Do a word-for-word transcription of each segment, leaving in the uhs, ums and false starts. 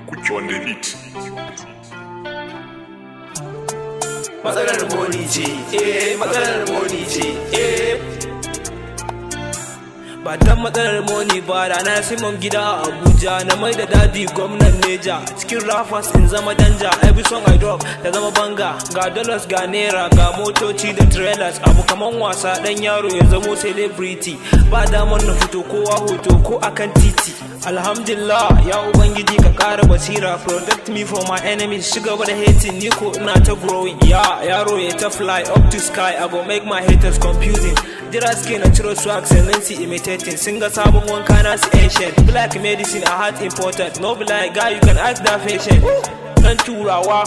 kuke wanda hit. Matsalar moni ce, eh, matsalar moni ce, eh. Ba dan matsalar moni ba da na simon gida a Abuja na mai da dadi gwamnan Neja. Cikin rappers in zama danja, every song I drop ta zama banga. Ga dollars ga naira ga motoci da trailers, abu kaman wasa dan yaro ya zamo celebrity. Ba damar na fito kowa hoto ko akan titi. Alhamdulillah ya ubangiji ka kara basira, protect me from my enemies. Shiga da hating ni ko ina ta growing. Ya yaro ya ta fly up to sky, I go make my haters confusing. Jira suke na ciro swag sannan su imitating. Sun ga sabon wanka na su ancient. Black medicine a heart important. No be like guy you can ask that patient. Dan turawa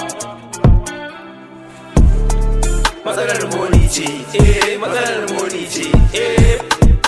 matsalar moni ce, eh, matsalar moni ce, eh.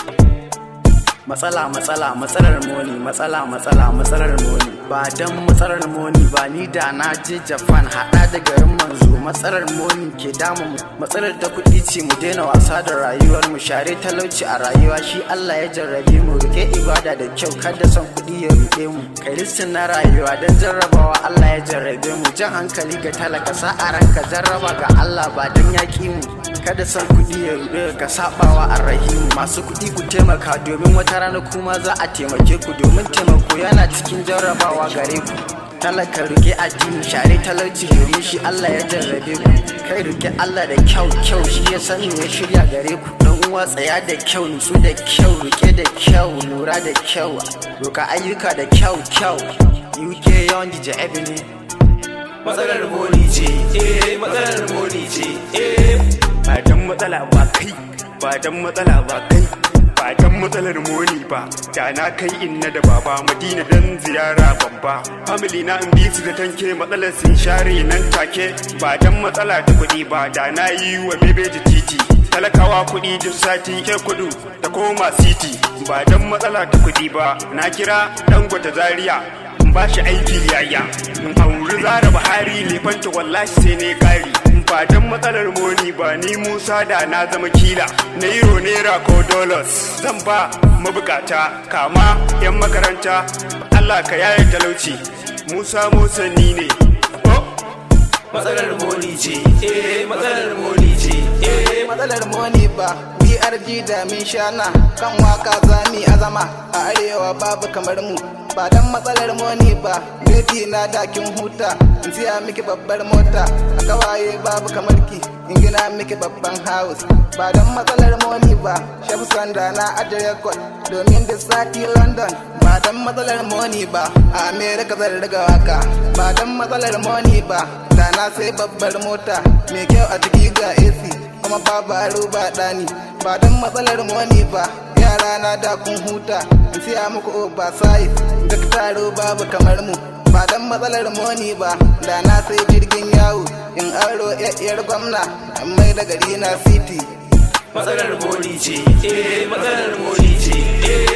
Matsala matsala matsalar moni, matsala matsala matsalar moni. Ba dan matsalar moni ba ni da na je Japan hada da garin manzo. Matsalar moni ke damu mu, matsalar ta kuɗi ce mu daina wasa da rayuwar mu. Share talauci a rayuwa shi Allah ya jarrabe mu. Rike ibada da kyau kada son kuɗi ya ruɗe mu. Kai listin na rayuwa dan jarrabawa Allah ya jarrabe mu. Jan hankali ga talaka sa a ranka jarraba ga Allah ba dan yaƙi mu. Kada son kuɗi ya ruɗe ka sabawa arrahimu. Masu kuɗi ku taimaka domin wata rana kuma za a taimake ku, domin taimako yana cikin jarrabawa gare ku. Talaka rike addini share talauci domin shi Allah ya jarrabe ku. Kai rike Allah da kyau kyau shi ya san me ya shirya gare ku. Dan uwa tsaya da kyau, nutsu da kyau, rike da kyau, lura da kyau, roka ayyuka da kyau kyau. U K yawan D J Ebony. Matsalar moni ce, eh, matsalar moni ce, eh. Ba dan matsala ba kai, ba dan matsala ba kai. Ba dan matsalar moni ba da na kai inna da baba Madina dan ziyara babba. Family na in bi su da tanke matsalar sun share nan take. Ba dan matsala ta kuɗi ba da na yi wa bebeji titi. Talakawa kuɗi duk sati ke kudu ta koma city. Ba dan matsala ta kuɗi ba na kira Dangote Zaria in ba shi aiki yaya. In auri Zara Buhari lefanta wallahi sai ne kari. Ba dan matsalar moni ba ni Musa da na zama kila. Nairo naira ko dollars zan ba mabukata, kama yan makaranta. Allah ka yaye talauci, Musa Musa ni ne. Oh. Matsalar moni ce, eh, matsalar moni ce, eh. Matsalar moni ba B R G da min shana kan waka zami azama a arewa babu kamar mu. Ba dan matsalar moni ba baby na dakin huta, in siya miki babbar mota, a kawaye babu kamar ki, in gina miki babban house. Ba dan matsalar moni ba Chef Sanda na ajiye record domin da sati London. Ba dan matsalar moni ba a America zan riga waka. Ba dan matsalar moni ba da na sai babbar mota mai kyau a ciki ga A C kuma babu aro ba dani. Ba dan matsalar moni ba yara na da kun huta, in siya muku oversize duk taro babu kamar mu. Ba dan matsalar moni ba da na sai jirgin yawo, in aro yayyar gwamna an mai da gari na city. Matsalar moni ce, eh, matsalar moni ce, eh.